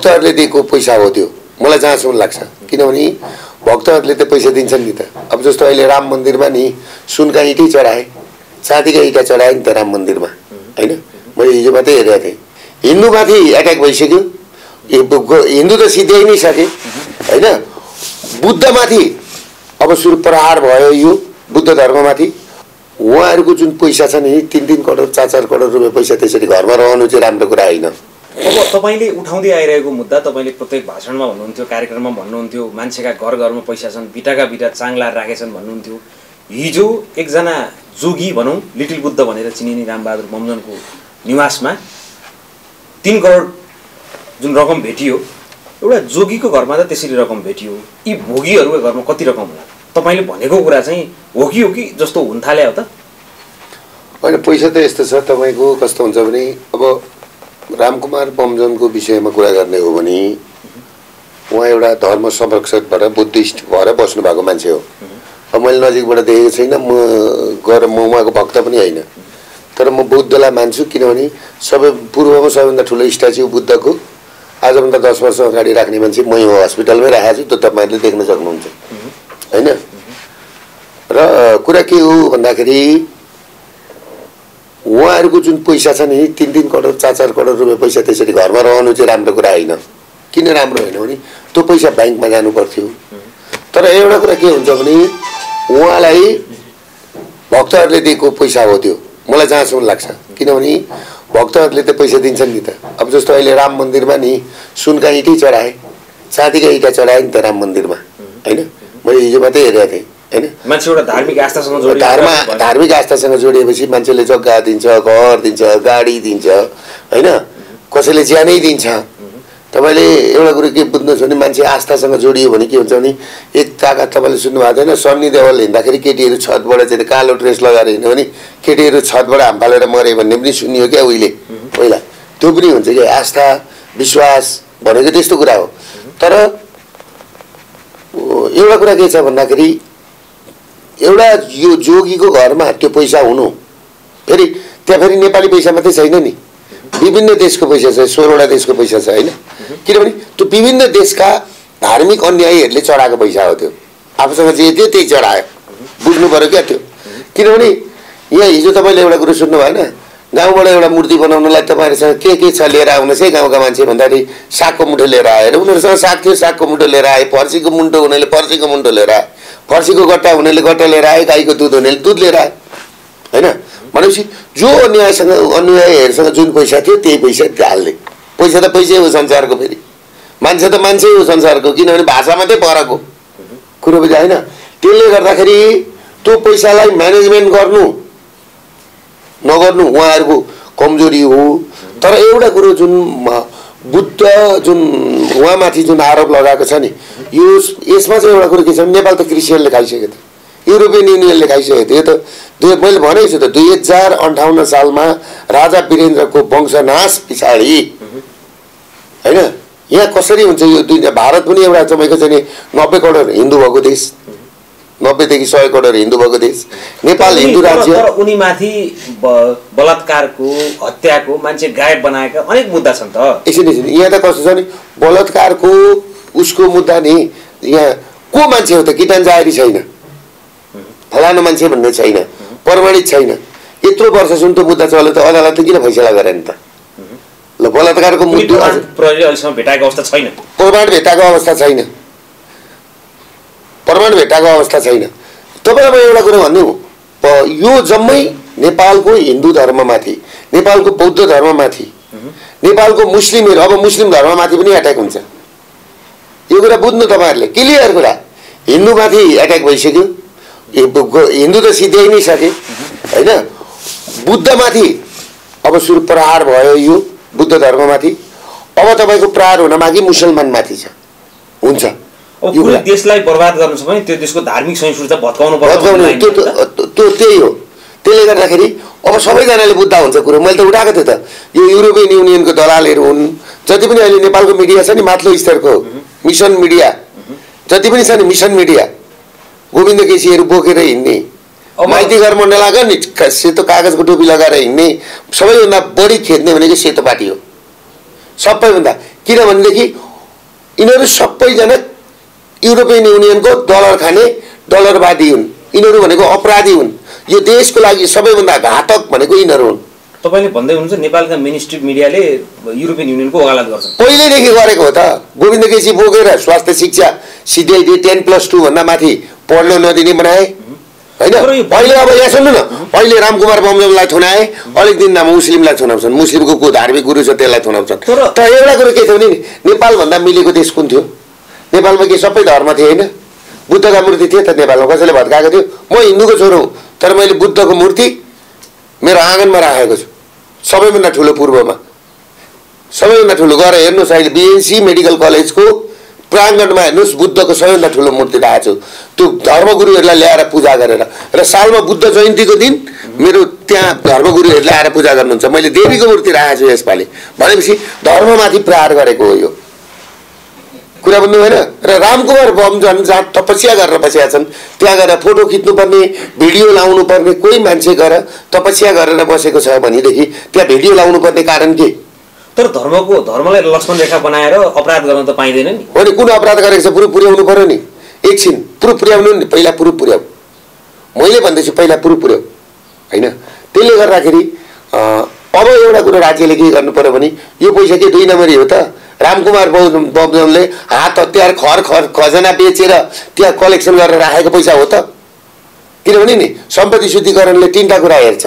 भक्तहरूले दिएको पैसा हो त्यो, मलाई जहाँसम्म लाग्छ। किनभने भक्तहरूले त पैसा दिन्छन् नि त। अब जस्तो अहिले राम मन्दिरमा नि सुनका इँटै चढाए, चाँदीका इँटा चढाए नि त राम मन्दिरमा, होइन? मैले हिजो मात्रै हेरेको थिएँ। हिन्दूमाथि एट्याक भइसक्यो, हिन्दू त सिध्याइ नै सके, होइन? बुद्धमाथि अब सुरु प्रहार भयो यो बुद्ध धर्ममाथि। उहाँहरूको जुन पैसा छ नि 3-3 करोड 4-4 करोड रुपियाँ पैसा त्यसरी घरमा रहनु चाहिँ राम्रो कुरा होइन। अब तपाईँले उठाउँदै आइरहेको मुद्दा, तपाईँले प्रत्येक भाषणमा भन्नुहुन्थ्यो, कार्यक्रममा भन्नुहुन्थ्यो, मान्छेका घर घरमा पैसा छन्, बिटाका बिटा चाङ्ला राखेछन् भन्नुहुन्थ्यो। हिजो एकजना जोगी भनौँ, लिटिल बुद्ध भनेर चिनिने रामबहादुर मम्जनको निवासमा 3 करोड जुन रकम भेटियो, एउटा जोगीको घरमा त त्यसरी रकम भेटियो, यी भोगीहरूको घरमा कति रकम होला? तपाईँले भनेको कुरा चाहिँ हो कि जस्तो हुन थाल्यो त? होइन, पैसा त यस्तो छ तपाईँको, कस्तो हुन्छ भने अब रामकुमार मम्जनको विषयमा कुरा गर्ने हो भने उहाँ एउटा धर्म संरक्षक भएर बुद्धिस्ट भएर बस्नु भएको मान्छे हो। अब मैले नजिकबाट देखेको छैन, म उहाँको भक्त पनि होइन, तर म बुद्धलाई मान्छु। किनभने सबै पूर्वमा सबैभन्दा ठुलो स्ट्याच्यु बुद्धको आजभन्दा 10 वर्ष अगाडि राख्ने मान्छे मै हो, हस्पिटलमै राखेको छु, त्यो तपाईँहरूले देख्न सक्नुहुन्छ, होइन? र कुरा के हो भन्दाखेरि उहाँहरूको जुन पैसा छ नि 3-3 करोड 4-4 करोड रुपियाँ पैसा त्यसरी घरमा रहनु चाहिँ राम्रो कुरा होइन। किन राम्रो होइन भने त्यो पैसा ब्याङ्कमा जानु पर्थ्यो। तर एउटा कुरा के हुन्छ भने उहाँलाई भक्तहरूले दिएको पैसा हो त्यो, मलाई जहाँसम्म लाग्छ। किनभने भक्तहरूले त पैसा दिन्छन् नि त। अब जस्तो अहिले राम मन्दिरमा नि सुनका इँटै चढाए, चाँदीका इँटा चढाए नि त राम मन्दिरमा, होइन? मैले हिजो मात्रै हेरेको थिएँ, होइन? मान्छे एउटा धार्मिक आस्थासँग जोडिए, धार्मिक आस्थासँग जोडिएपछि मान्छेले जग्गा दिन्छ, घर दिन्छ, गाडी दिन्छ, होइन? कसैले ज्यानै दिन्छ। तपाईँले एउटा कुरो के बुझ्नुहोस् भने मान्छे आस्थासँग जोडियो भने के हुन्छ भने एक ताकत तपाईँले सुन्नुभएको छैन, सन्नी देवल हिँड्दाखेरि केटीहरू छतबाट चाहिँ कालो ड्रेस लगाएर हिँड्यो भने केटीहरू छतबाट हामफालेर मरे भन्ने पनि सुनियो क्या उहिले पहिला। त्यो पनि हुन्छ कि आस्था विश्वास भनेको त्यस्तो कुरा हो। तर एउटा कुरा के छ भन्दाखेरि एउटा यो जोगीको घरमा त्यो पैसा हुनु, फेरि त्यहाँ फेरि नेपाली पैसा मात्रै छैन नि, विभिन्न देशको पैसा छ, 16वटा देशको पैसा छ, होइन? किनभने त्यो विभिन्न देशका धार्मिक अन्यायीहरूले चढाएको पैसा हो त्यो। आफूसँग जे थियो त्यही चढायो, बुझ्नु पऱ्यो क्या त्यो। किनभने यहाँ हिजो तपाईँले एउटा कुरो सुन्नु भएन, गाउँबाट एउटा मूर्ति बनाउनलाई तपाईँहरूसँग के छ लिएर आउनुहोस् है गाउँका मान्छे भन्दाखेरि सागको मुठो लिएर आएर उनीहरूसँग साग थियो, सागको मुठो लिएर आए, फर्सीको मुन्टो हुनेले फर्सीको मुन्टो लिएर आए, फर्सीको गट्टा हुनेले गट्टा लिएर आए, गाईको दुध हुनेले दुध लिएर आए, होइन? भनेपछि जो अन्यायीहरूसँग जुन पैसा थियो त्यही पैसा हाल्ने। पैसा त पैसै हो संसारको, फेरि मान्छे त मान्छे हो संसारको, किनभने भाषा मात्रै फरक हो, कुरो बुझ्यो, होइन? त्यसले गर्दाखेरि त्यो पैसालाई म्यानेजमेन्ट गर्नु नगर्नु उहाँहरूको कमजोरी हो। तर एउटा कुरो जुन बुद्ध जुन उहाँमाथि जुन आरोप लगाएको छ नि, यसमा चाहिँ एउटा कुरो के छ भने नेपाल त क्रिस्चियनले खाइसक्यो त, युरोपियन युनियनले खाइसकेको थियो। यो त मैले भनेको छु त 2058 सालमा राजा वीरेन्द्रको वंशनाश पछाडि, होइन? यहाँ कसरी हुन्छ यो दुईटा? भारत पनि एउटा तपाईँको चाहिँ 90 करोड हिन्दू भएको देश, 90 देखि 100 करोड हिन्दू भएको देश, नेपाल हिन्दू राज्य। तर उनीमाथि बलात्कारको, हत्याको, मान्छे गायब बनाएका अनेक मुद्दा छन् त। एकछिन यहाँ त कस्तो छ नि, बलात्कारको उसको मुद्दा नि यहाँ को मान्छे हो त? किटान जाहेरी छैन, फलानु मान्छे भन्ने छैन, प्रमाणित छैन। यत्रो वर्षसम्म त्यो मुद्दा चल्यो त अदालतले किन फैसला गरेन त? ल, बलात्कारको मुद्दा अहिलेसम्म भेटाएको अवस्था छैन, प्रमाण भेटाएको अवस्था छैन, प्रमाण भेटाएको अवस्था छैन। तपाईँलाई एउटा कुरा भन्नु, यो जम्मै नेपालको हिन्दू धर्ममाथि, नेपालको बौद्ध धर्ममाथि, नेपालको मुस्लिमहरू, अब मुस्लिम धर्ममाथि पनि एट्याक हुन्छ। यो कुरा बुझ्नु तपाईँहरूले, क्लियर कुरा। हिन्दूमाथि एट्याक भइसक्यो, हिन्दू त सिध्याइ नै सके, होइन? बुद्धमाथि अब सुरु प्रहार भयो यो बुद्ध धर्ममाथि। अब तपाईँको प्रहार हुन बाँकी मुसलमानमाथि छ, हुन्छ। पुरै देशलाई बर्बाद गर्नु छ भने त्यो देशको धार्मिक सहिष्णुता भत्काउनु पर्छ, त्यो त्यही हो। त्यसले गर्दाखेरि अब सबैजनाले बुझ्दा हुन्छ कुरो। मैले त उठाएको थिएँ त, यो युरोपियन युनियनको दलालहरू हुन्, जति पनि अहिले नेपालको मिडिया छ नि, माथिल्लो स्तरको मिसन मिडिया जति पनि छ नि, मिसन मिडिया गोविन्द केसीहरू बोकेर हिँड्ने, माइती घर मण्डल लगाएर नि सेतो कागजको टोपी लगाएर हिँड्ने, सबैभन्दा बढी खेद्ने भनेको सेतो पार्टी हो। सबैभन्दा किनभनेदेखि यिनीहरू सबैजना युरोपियन युनियनको डलर खाने डलरवादी हुन्। यिनीहरू भनेको अपराधी हुन्। यो देशको लागि सबैभन्दा घातक भनेको यिनीहरू हुन्। तपाईँले भन्दै हुनुहुन्छ नेपालका मिनिस्ट्री मिडियाले युरोपियन युनियनको वकालत गर्छन्। पहिल्यैदेखि गरेको हो त। गोविन्द केसी बोकेर स्वास्थ्य शिक्षा सिधाइदिए 10+2 भन्दा माथि पढ्न नदिने बनाए होइन। अहिले अब यहाँ सुन्नु न, अहिले रामकुमार बमजमलाई थुनाए, अलिक दिनमा मुस्लिमलाई थुनाउँछन्। मुस्लिमको को धार्मिक गुरु छ त्यसलाई थुनाउँछन्। तर एउटा कुरो के थियो भने नेपालभन्दा मिलेको देश कुन थियो? नेपालमा के सबै धर्म थिए होइन? बुद्धका मूर्ति थिए त नेपालमा? कसैले भत्काएको थियो? म हिन्दूको छोरो हुँ, तर मैले बुद्धको मूर्ति मेरो आँगनमा राखेको छु। सबैभन्दा ठुलो पूर्वमा, सबैभन्दा ठुलो गएर हेर्नुहोस्, अहिले बीएनसी मेडिकल कलेजको प्राङ्गणमा हेर्नुहोस्, बुद्धको सबैभन्दा ठुलो मूर्ति राखेको छु। त्यो धर्मगुरुहरूलाई ल्याएर पूजा गरेर, र सालमा बुद्ध जयन्तीको दिन मेरो त्यहाँ धर्मगुरुहरूले आएर पूजा गर्नुहुन्छ। मैले देवीको मूर्ति राखेको छु यसपालि। भनेपछि धर्ममाथि प्रहार गरेको हो यो कुरा, बुझ्नु भएन? र रामकुमार बमजन जहाँ तपस्या गरेर बसेका छन्, त्यहाँ गएर फोटो खिच्नुपर्ने, भिडियो लाउनु पर्ने, कोही मान्छे गएर तपस्या गरेर बसेको छ भनेदेखि त्यहाँ भिडियो लाउनु पर्ने कारण के? तर धर्मलाई लक्ष्मण रेखा बनाएर अपराध गर्न त पाइँदैन नि। हो नि, कुन अपराध गरेको छ पुरै पुर्याउनु पर्यो नि। एकछिन प्रुफ पुर्याउनु नि, पहिला प्रुफ पुर्याऊ। मैले भन्दैछु पहिला प्रुफ पुर्याऊ होइन। त्यसले गर्दाखेरि अब एउटा कुरो राज्यले के गर्नु पर्यो भने यो पैसा के 2 नम्बरी हो त? रामकुमार बमजमले हात हतियार खजना बेचेर त्यहाँ कलेक्सन गरेर राखेको पैसा हो त? किनभने नि सम्पत्ति शुद्धिकरणले 3टा कुरा हेर्छ।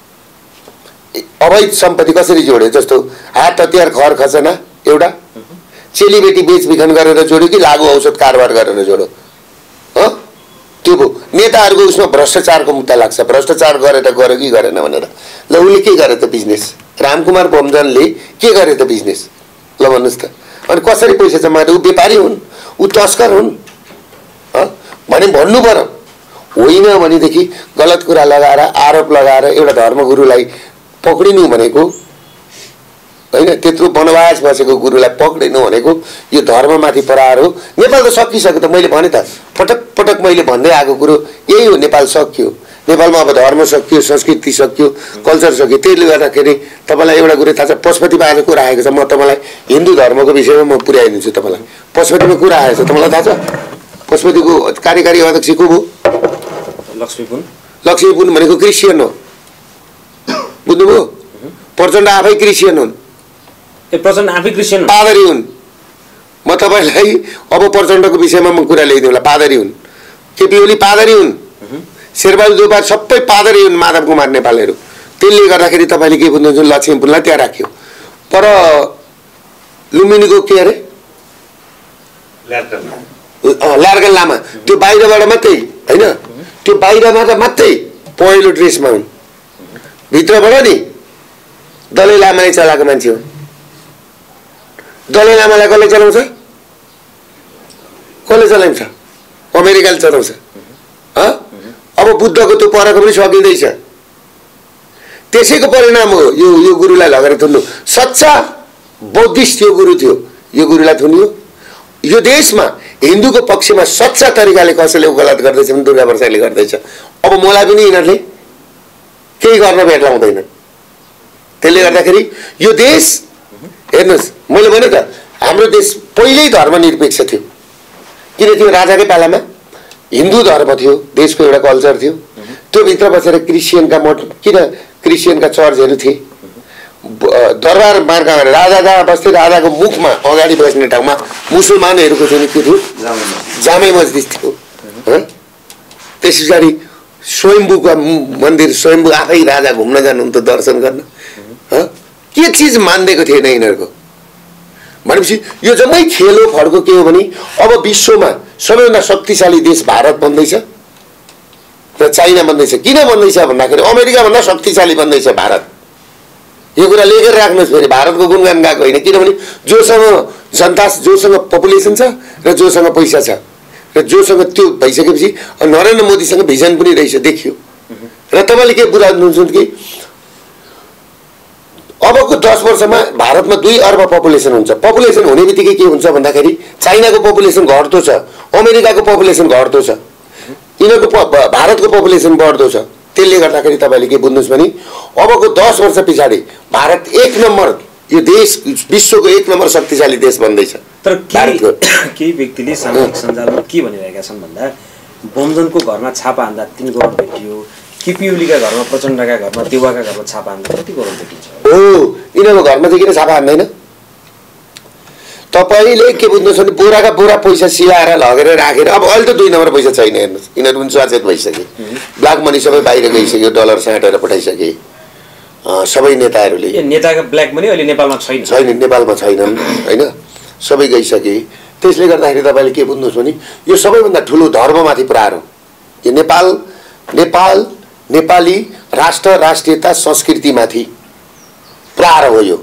अवैध सम्पत्ति कसरी जोड्यो, जस्तो हात हतियार खजना एउटा, चेलीबेटी बेचबिखन गरेर जोड्यो कि लागु औषध कारोबार गरेर जोड्यो? त्यो भयो। नेताहरूको उसमा भ्रष्टाचारको मुद्दा लाग्छ। भ्रष्टाचार गरेर गऱ्यो कि गरेन भनेर। ल उसले के गरे त बिजनेस? रामकुमार बमजनले के गरे त बिजनेस? ल भन्नुहोस् त। अनि कसरी पैसा जम्मा गरे? ऊ व्यापारी हुन्, ऊ तस्कर हुन् भने भन्नु पर्यो। होइन भनेदेखि गलत कुरा लगाएर आरोप लगाएर एउटा धर्मगुरुलाई पक्रिनु भनेको होइन, त्यत्रो वनवास बसेको गुरुलाई पक्रिनु भनेको यो धर्ममाथि प्रहार हो। नेपाल त सकिसक्यो त। मैले भने त पटक पटक मैले भन्दै आएको कुरो यही हो। नेपाल सकियो। नेपालमा अब धर्म सकियो, संस्कृति सकियो, कल्चर सकियो। त्यसले गर्दाखेरि तपाईँलाई एउटा कुरो थाहा छ, पशुपतिमा आज को राखेको छ? म तपाईँलाई हिन्दू धर्मको विषयमा म पुर्याइदिन्छु तपाईँलाई। पशुपतिमा को राखेको छ तपाईँलाई थाहा छ? पशुपतिको कार्यकारी अध्यक्ष को हो? लक्ष्मी पुन भनेको क्रिस्चियन हो, बुझ्नुभयो? प्रचण्ड आफै क्रिस्चियन हुन्। प्रचण्ड आफै क्रिस्चियन पादरी हुन्। म तपाईँलाई अब प्रचण्डको विषयमा म कुरा ल्याइदिउँला। पादरी हुन्। केपी ओली पादरी हुन्। शेरबहादुर देउपा सबै पादरी हुन्। माधव कुमार नेपालहरू। त्यसले गर्दाखेरि तपाईँले के बुझ्नुहुन्छ? लक्ष्मीपुरलाई त्यहाँ राख्यो। पर लुम्बिनीको के अरे ल्यार्कन लामा त्यो बाहिरबाट मात्रै होइन, त्यो बाहिरबाट मात्रै पहिलो ड्रेसमा हुन्। भित्रबाट नि दलाई लामाले चलाएको मान्छे हो। दलाई लामालाई कसले चलाउँछ? कसले चलाउँछ? अमेरिकाले चलाउँछ। अब बुद्धको त्यो परको पनि सकिँदैछ। त्यसैको परिणाम हो यो गुरुलाई लगेर थुन्नु। सच्चा बौद्धिस्ट यो गुरु थियो, यो गुरुलाई थुनियो। यो देशमा हिन्दूको पक्षमा सच्चा तरिकाले कसैले गलत गर्दैछ भने दुर्गा प्रसादले गर्दैछ। अब मलाई पनि यिनीहरूले केही गर्न भेट्लाउँदैनन्। त्यसले गर्दाखेरि यो देश हेर्नुहोस्, मैले भने त हाम्रो देश पहिल्यै धर्मनिरपेक्ष थियो। किन थियो? राजाकै पालामा हिन्दू धर्म थियो, देशको एउटा कल्चर थियो। त्यो भित्र बसेर क्रिस्चियनका मठ, किन क्रिस्चियनका चर्चहरू थिए। दरबार मार्का राजा जहाँ बस्थे, राजाको मुखमा अगाडि बस्ने ठाउँमा मुसलमानहरूको चाहिँ के थियो? जामै मस्जिद थियो। त्यस पछाडि स्वयम्भूका मन्दिर, स्वयम्भू आफै राजा घुम्न जानुहुन्थ्यो दर्शन गर्न। के चिज मान्दिएको थिएन यिनीहरूको। भनेपछि यो जम्मै खेलो फड्को के हो भने अब विश्वमा सबैभन्दा शक्तिशाली देश भारत बन्दैछ र चाइना बन्दैछ। किन बन्दैछ भन्दाखेरि अमेरिकाभन्दा शक्तिशाली बन्दैछ भारत। यो कुरा लेखेर राख्नुहोस्। फेरि भारतको गुणगान गाएको होइन। किनभने जोसँग जनता, जोसँग पपुलेसन छ र जोसँग पैसा छ र जोसँग त्यो भइसकेपछि नरेन्द्र मोदीसँग भिजन पनि रहेछ, देखियो। र तपाईँले के बुझाउनुहुन्छ कि अबको 10 वर्षमा भारतमा 2 अर्ब पपुलेसन हुन्छ। पपुलेसन हुने बित्तिकै के हुन्छ भन्दाखेरि चाइनाको पपुलेसन घट्दो छ, अमेरिकाको पपुलेसन घट्दो छ, यिनीहरूको भारतको पपुलेसन बढ्दो छ। त्यसले गर्दाखेरि तपाईँले के बुझ्नुहोस् भने अबको 10 वर्ष पछाडि भारत 1 नम्बर यो देश विश्वको 1 नम्बर शक्तिशाली देश बन्दैछ। तर केही व्यक्तिले सामाजिक सञ्जालमा के भनिरहेका छन् भन्दा बमजनको घरमा छापा हान्दा 3 करोड भेटियो, केपी ओलीका घरमा, प्रचण्डका घरमा, देउवाका घरमा छापा हान्दा कति करोड भेटिन्छ? हो, यिनीहरूको घरमा चाहिँ किन छापा हान्दैन? तपाईँले के बुझ्नुहोस् भने बोराका बोरा पैसा सिलाएर लगेर राखेर, अब अहिले त 2 नम्बर पैसा छैन हेर्नुहोस्, यिनीहरू पनि सचेत भइसके, ब्ल्याक मनी सबै बाहिर गइसक्यो, डलर साटेर पठाइसके सबै नेताहरूले। नेताका ब्ल्याक मनी अहिले नेपालमा छैन, नेपालमा छैनन् होइन, सबै गइसके। त्यसले गर्दाखेरि तपाईँले के बुझ्नुहोस् भने यो सबैभन्दा ठुलो धर्ममाथि प्रहार हो। यो नेपाली राष्ट्र राष्ट्रियता संस्कृतिमाथि प्रहार हो यो।